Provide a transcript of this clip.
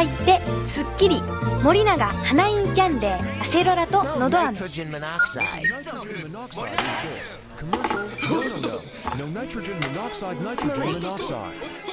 入ってすっきり森永花インキャンデーアセロラとのど飴。 Nitrogen monoxide. Nitrogen monoxide is this. Commercial? No, no, no. No nitrogen monoxide, nitrogen monoxide.